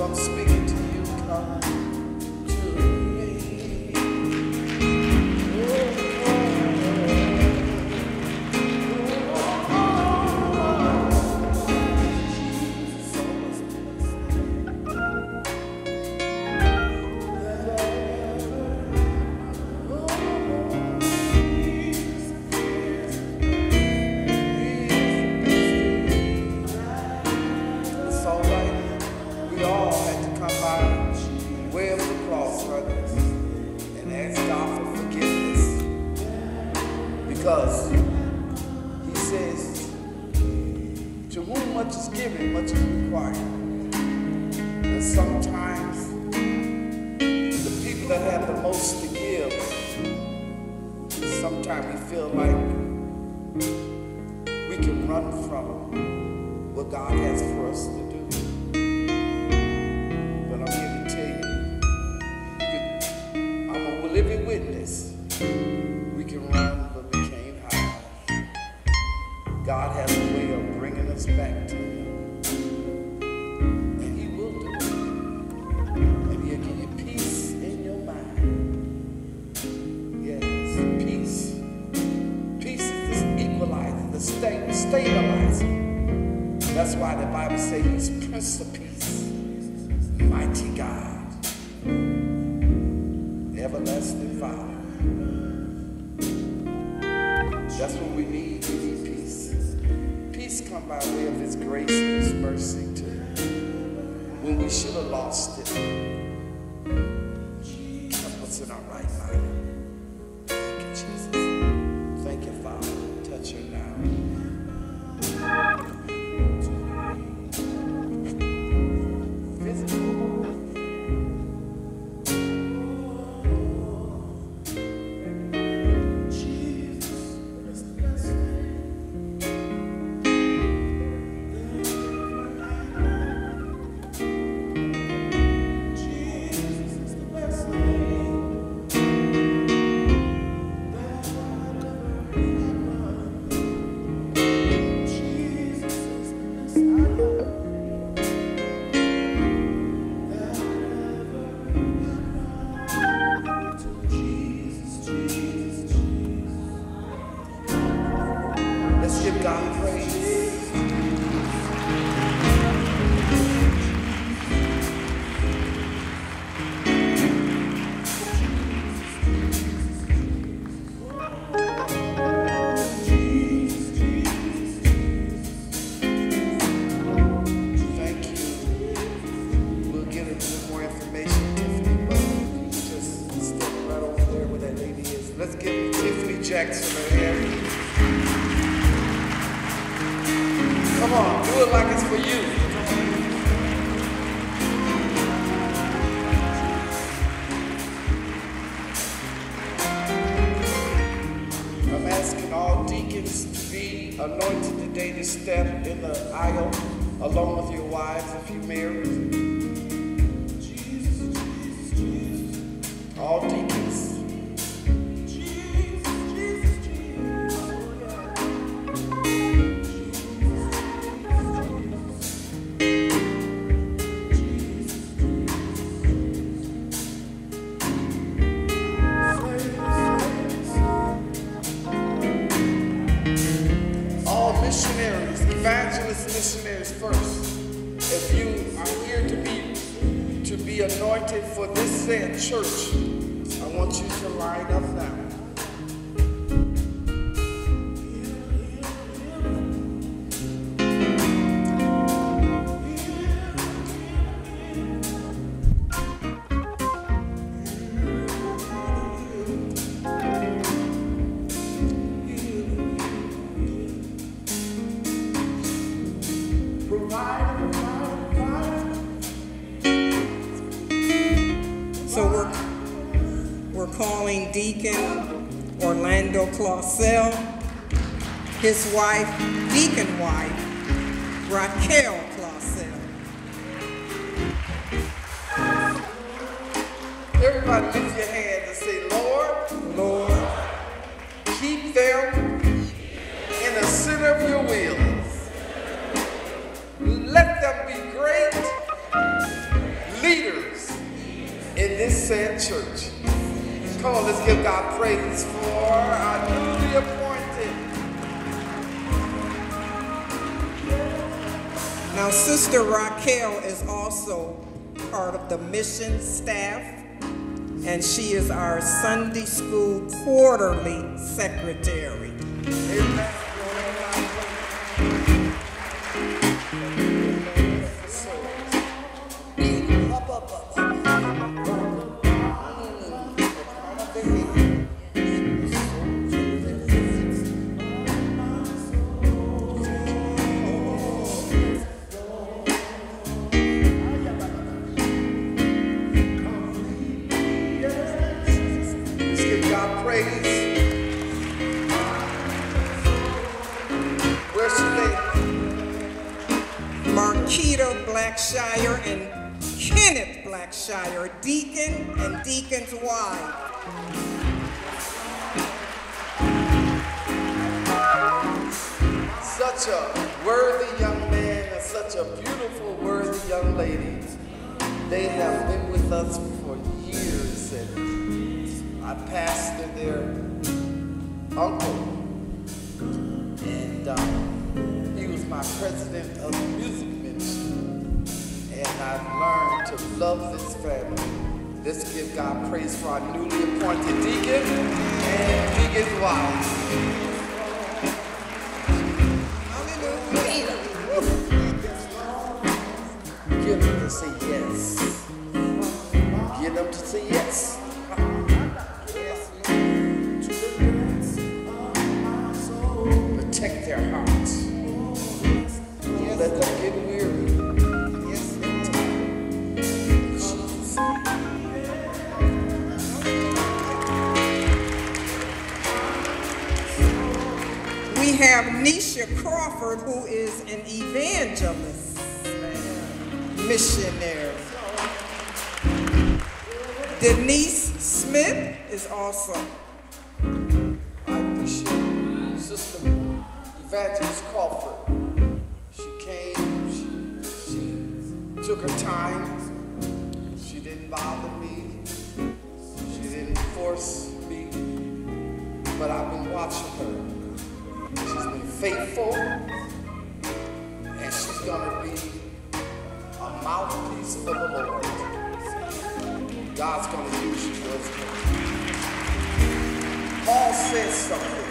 I'm speaking to you, come to me. It's all right. We all had to come by way of the cross, brothers, and ask God for forgiveness. Because he says, to whom much is given, much is required. And sometimes the people that have the most to give, sometimes we feel like we can run from what God has for us to do. But I'm here to tell you, I'm a living witness. We can run, but we can't hide. God has a way of bringing us back to him. And he will do it. And he'll give you peace in your mind. Yes, peace. Peace is this equalizer, the stabilizer. That's why the Bible says he's Prince of Peace, mighty God, everlasting Father. That's what we need. We need peace. Peace comes by way of his grace and his mercy too. When we should have lost it, help us in our right mind. Thank you, Jesus. Thank you, Father. Touch her now. Let's give God praise. Thank you. We'll get a little more information, Tiffany, but you can just step right over there where that lady is. Let's give Tiffany Jackson her hand. Come on, do it like it's for you. I'm asking all deacons to be anointed today to step in the aisle along with your wives if you're married. All deacons. Missionaries, evangelist missionaries first. If you are here to be anointed for this said church, I want you to line up now. So we're calling Deacon Orlando Clausell, his wife, deacon wife, Raquel Clausell. Everybody lift your hands and say, Lord, Lord, keep them in the center of your will. Let them be great said church. Come on, let's give God praise for our newly appointed. Now, Sister Raquel is also part of the mission staff, and she is our Sunday school quarterly secretary. Amen. Marquita Blackshire and Kenneth Blackshire, deacon and deacon's wife. Such a worthy young man and such a beautiful, worthy young lady. They have been with us for years, and I pastored their uncle, and he was my president of the music ministry, and I've learned to love this family. Let's give God praise for our newly appointed deacon and deacon's wife. Get them to say yes. Get them to say yes. Protect their hearts. Don't let them get weary. Yes, We have Nisha Crawford, who is an evangelist, missionary. Denise Smith is also. I appreciate Sister Evangelist Crawford. She came, she took her time. She didn't bother me. She didn't force me. But I've been watching her. She's been faithful. And she's gonna be a mouthpiece for the Lord. God's going to use you for his glory. Paul says something.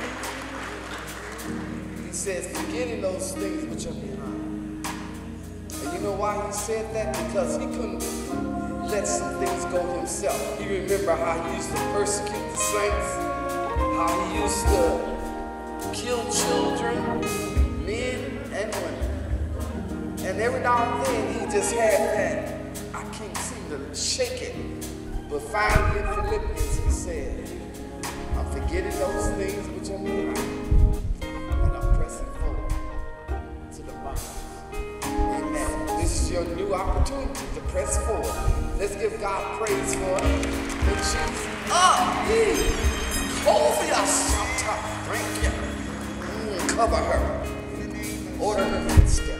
He says, forgetting those things which are behind. And you know why he said that? Because he couldn't let some things go himself. He remembered how he used to persecute the saints, how he used to kill children, men and women. And every now and then he just had that, I can't seem to shake it. But finally in Philippians he said, I'm forgetting those things which are behind, and I'm pressing forward to the mark. Amen. This is your new opportunity to press forward. Let's give God praise for it. In Jesus. Thank you. Cover her. Order her footsteps.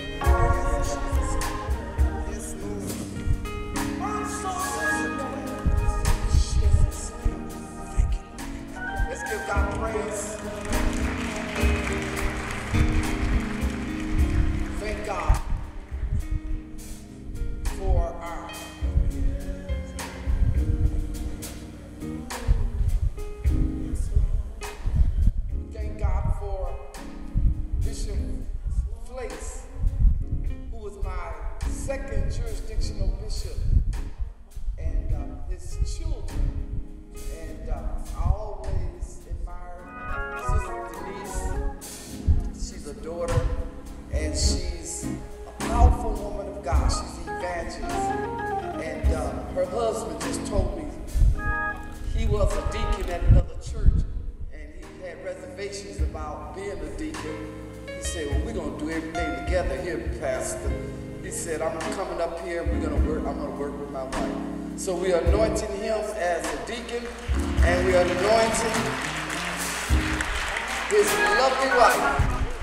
God praise. Thank God for our thank God for Bishop Flakes, who was my second jurisdictional bishop, and his children, and I always Sister Denise, she's a daughter, and she's a powerful woman of God. She's an evangelist. And her husband just told me he was a deacon at another church, and he had reservations about being a deacon. He said, well, we're going to do everything together here, Pastor. He said, I'm coming up here, I'm going to work with my wife. So we are anointing him as a deacon, and we are anointing his lovely wife.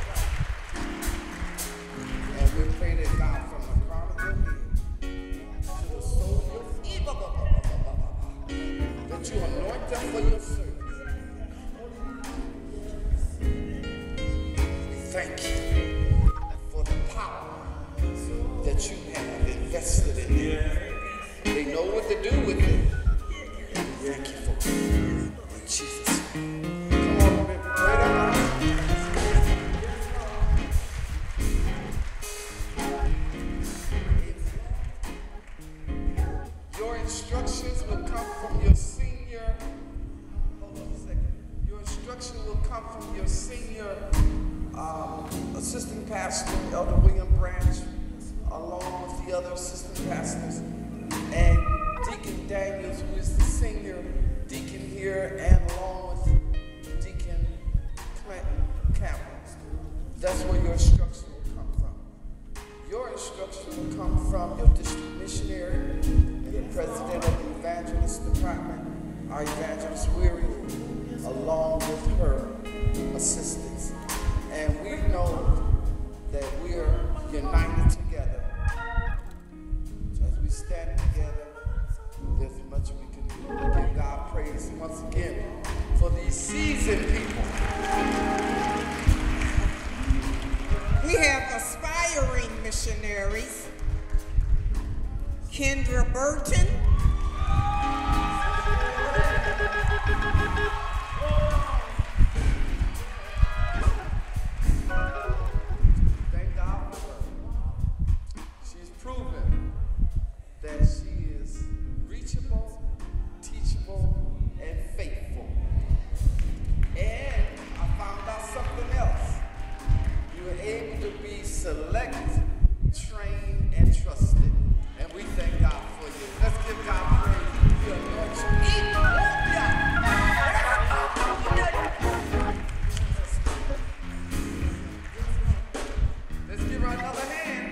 And we pray that God from the crown of your head to the sole of your feet. they know what to do with it. Thank you for it. In Jesus' name. Come on, baby. Right on. Your instructions will come from your senior. Hold on a second. Your instruction will come from your senior assistant pastor, Elder William Branch, along with the other assistant pastors, and Deacon Daniels, who is the senior deacon here, and along with Deacon Clinton Campbell. That's where your instruction will come from. Your instruction will come from your district missionary and the president of the evangelist department, our evangelist Weary, along with her assistants. And we know that we are united together. So as we stand together, there's much we can do. We give God praise once again for these seasoned people. We have aspiring missionaries. Kendra Burton. Thank God for her. She's proven that she is reachable, teachable, and faithful. And I found out something else. You were able to be select, trained, and trusted. And we thank God for you. Let's give God praise. You anoint you. Let's give her another hand.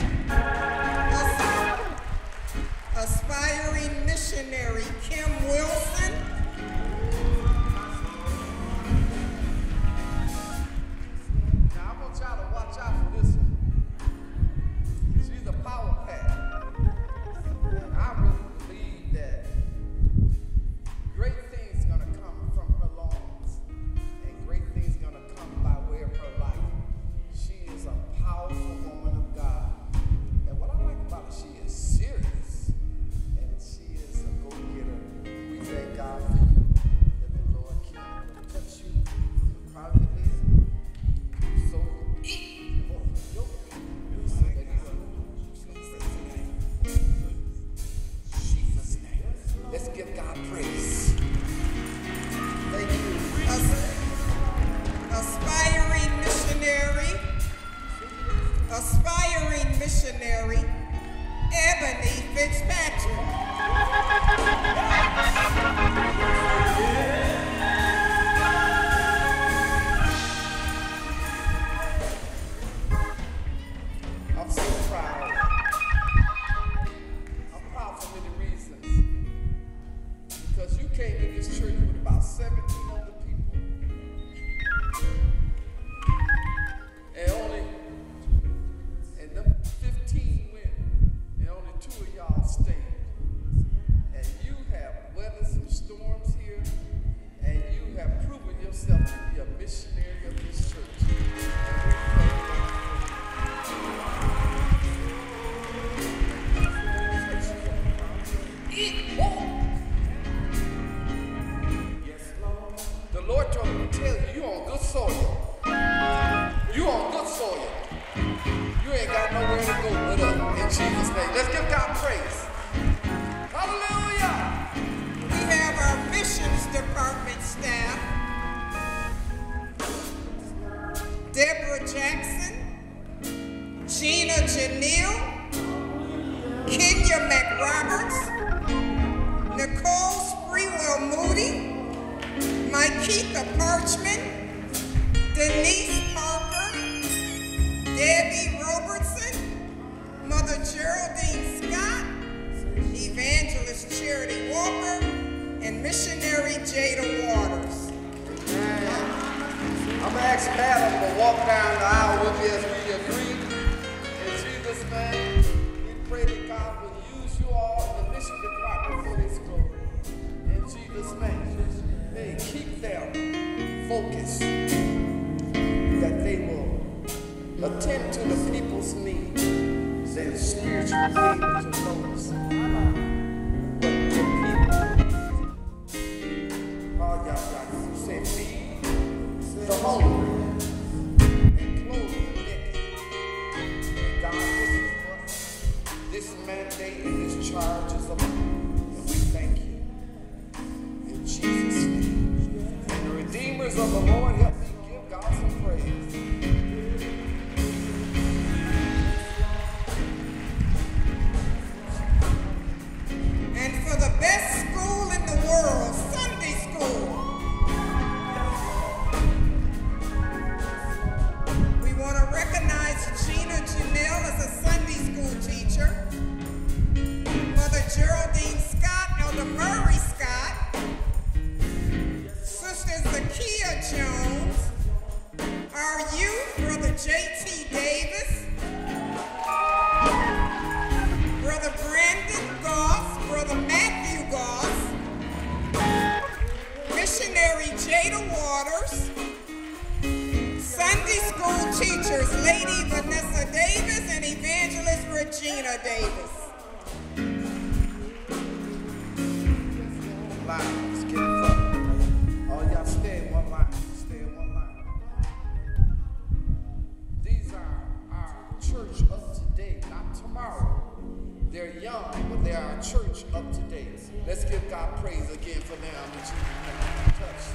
Aspiring missionary Kim Wilson. Now I want y'all to watch out for this one. She's a power pack. And I really believe that great things gonna come from her loins, and great things gonna come by way of her life. She is a powerful woman of God. And what I like about her, she is serious. And she is a go-getter. We thank God for you, that the Lord can touch you from the crown of your head. So eat your yoke. So that you are Jesus' name. Let's give God praise. Thank you. Aspiring missionary Ebony Fitzpatrick. I'm so proud. I'm proud for many reasons. Because you came to this church with about 17 other people. And them 15 went, and only 2 of y'all stayed. And you have weathered some storms here, and you have proven yourself to be a missionary of this church. Yes, Lord. The Lord told me to tell you, you're on good soil. You're on good soil. You ain't got nowhere to go but up in Jesus' name. Let's give God praise. Hallelujah. We have our missions department staff. Deborah Jackson, Gina Janelle, Kenya McRoberts, Nicole Sprewell Moody, Myketha Parchman, Denise Parker, Debbie Robertson, Mother Geraldine Scott, Evangelist Charity Walker, and Missionary Jada Waters. I'm going to ask Madam to walk down the aisle with me as we agree. In Jesus' name, we pray that God will use you all in the mission department for His glory. In Jesus' name, may He keep them focused, that they will attend to the people's needs and spiritual needs to those what church up to date, not tomorrow. They're young, but they are a church up to date. Let's give God praise again for them that you can touch.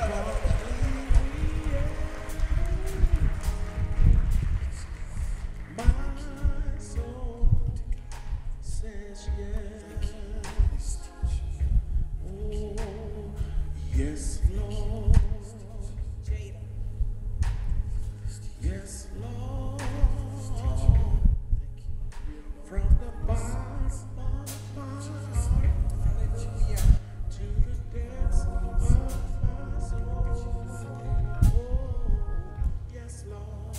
My soul says yes. Oh, yes, Lord. Yes, Lord. From the bottom of my heart to the depths of my soul. Oh, yes, Lord.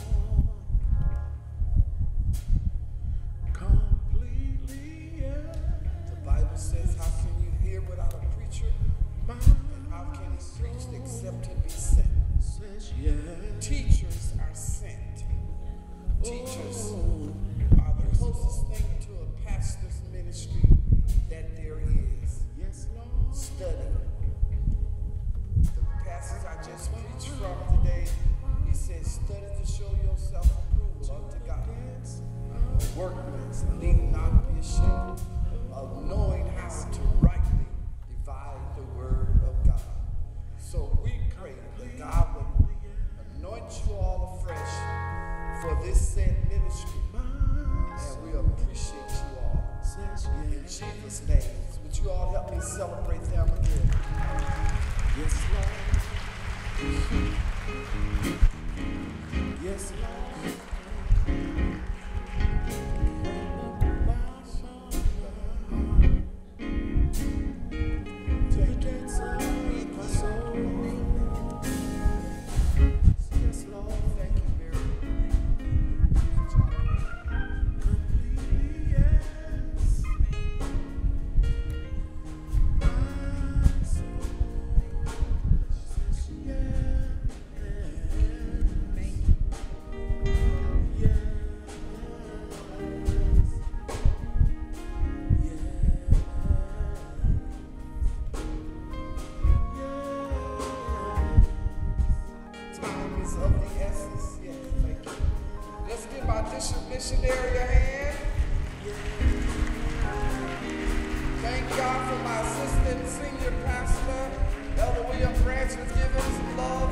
Completely, yes. The Bible says, how can you hear without a preacher? My And how can he preach except he be sent? says yes. Teachers are sent. Teachers are the closest thing to a pastor's ministry that there is. Yes, Lord. Study. The passage I just preached from today, he says, study to show yourself approved unto God. Workmen need not be ashamed of knowing how to rightly divide the word of God. So we pray that God will anoint you all afresh for this said ministry. And we appreciate you all. In Jesus' name. Would you all help me celebrate them again? Yes, Lord. Yes, Lord. To the depths of my soul. Yes, Lord. Thank you very much. Completely, yes. My soul says yes. Yes. Time is of the essence. Yes, thank you. Let's give our district missionary a hand. Thank God for my assistant senior pastor, Elder William Branch, was giving some love.